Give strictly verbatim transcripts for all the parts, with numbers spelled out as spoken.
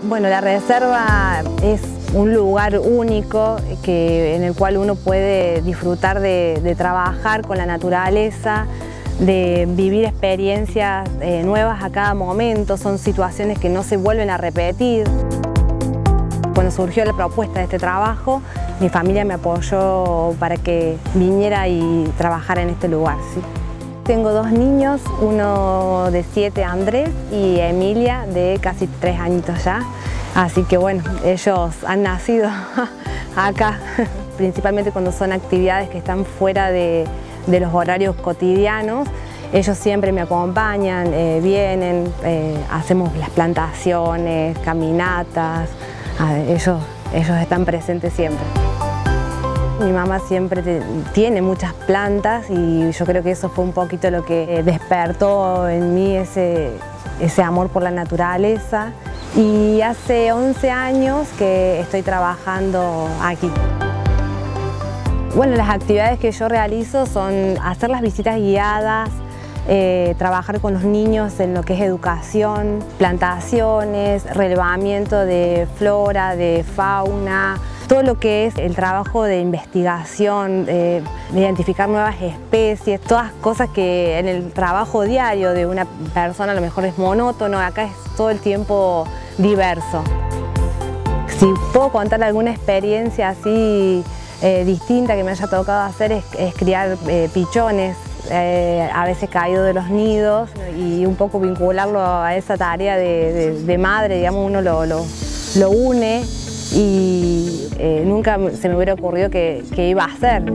Bueno, la reserva es un lugar único que, en el cual uno puede disfrutar de, de trabajar con la naturaleza, de vivir experiencias eh, nuevas a cada momento. Son situaciones que no se vuelven a repetir. Cuando surgió la propuesta de este trabajo, mi familia me apoyó para que viniera y trabajara en este lugar, ¿sí? Tengo dos niños, uno de siete, Andrés, y Emilia, de casi tres añitos ya. Así que bueno, ellos han nacido acá, principalmente cuando son actividades que están fuera de, de los horarios cotidianos. Ellos siempre me acompañan, eh, vienen, eh, hacemos las plantaciones, caminatas, ellos, ellos están presentes siempre. Mi mamá siempre te, tiene muchas plantas y yo creo que eso fue un poquito lo que despertó en mí ese, ese amor por la naturaleza. Y hace once años que estoy trabajando aquí. Bueno, las actividades que yo realizo son hacer las visitas guiadas, eh, trabajar con los niños en lo que es educación, plantaciones, relevamiento de flora, de fauna, todo lo que es el trabajo de investigación, eh, de identificar nuevas especies, todas cosas que en el trabajo diario de una persona a lo mejor es monótono, acá es todo el tiempo diverso. Si puedo contar alguna experiencia así eh, distinta que me haya tocado hacer es, es criar eh, pichones, eh, a veces caídos de los nidos, y un poco vincularlo a esa tarea de, de, de madre, digamos, uno lo, lo, lo une y eh, nunca se me hubiera ocurrido que, que iba a hacer.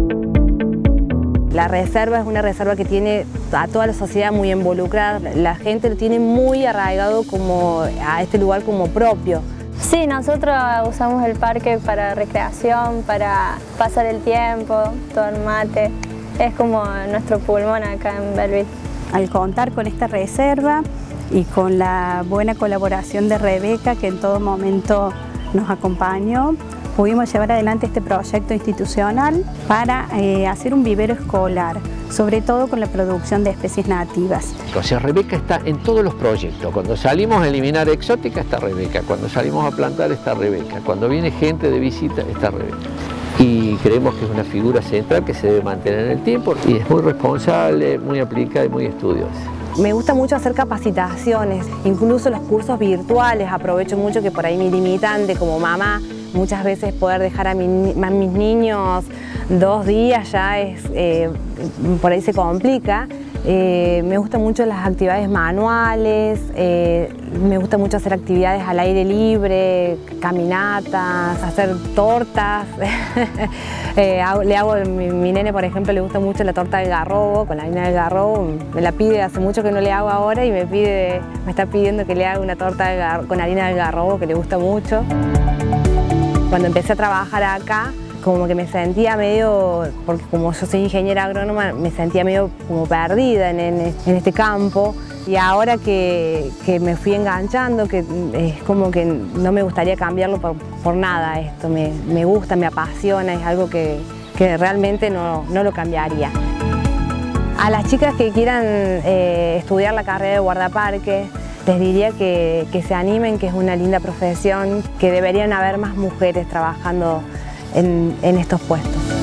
La reserva es una reserva que tiene a toda la sociedad muy involucrada, la gente lo tiene muy arraigado como a este lugar como propio. Sí, nosotros usamos el parque para recreación, para pasar el tiempo, tomar mate. Es como nuestro pulmón acá en Belleville. Al contar con esta reserva y con la buena colaboración de Rebeca, que en todo momento nos acompañó, pudimos llevar adelante este proyecto institucional para eh, hacer un vivero escolar, sobre todo con la producción de especies nativas. O sea, Rebeca está en todos los proyectos. Cuando salimos a eliminar exótica está Rebeca, cuando salimos a plantar está Rebeca, cuando viene gente de visita está Rebeca. Y creemos que es una figura central que se debe mantener en el tiempo y es muy responsable, muy aplicada y muy estudiosa. Me gusta mucho hacer capacitaciones, incluso los cursos virtuales, aprovecho mucho que por ahí mi limitante como mamá, muchas veces poder dejar a, mi, a mis niños dos días ya es, eh, por ahí se complica. Eh, me gustan mucho las actividades manuales, eh, me gusta mucho hacer actividades al aire libre, caminatas, hacer tortas. eh, hago, le hago, mi, mi nene por ejemplo le gusta mucho la torta del garrobo, con la harina del garrobo, me la pide, hace mucho que no le hago ahora y me, pide, me está pidiendo que le haga una torta de gar, con harina del garrobo que le gusta mucho. Cuando empecé a trabajar acá, como que me sentía medio, porque como yo soy ingeniera agrónoma, me sentía medio como perdida en, en, en este campo. Y ahora que, que me fui enganchando, que es como que no me gustaría cambiarlo por, por nada esto. Me, me gusta, me apasiona, es algo que, que realmente no, no lo cambiaría. A las chicas que quieran eh, estudiar la carrera de guardaparques, les diría que, que se animen, que es una linda profesión, que deberían haber más mujeres trabajando En, en estos puestos.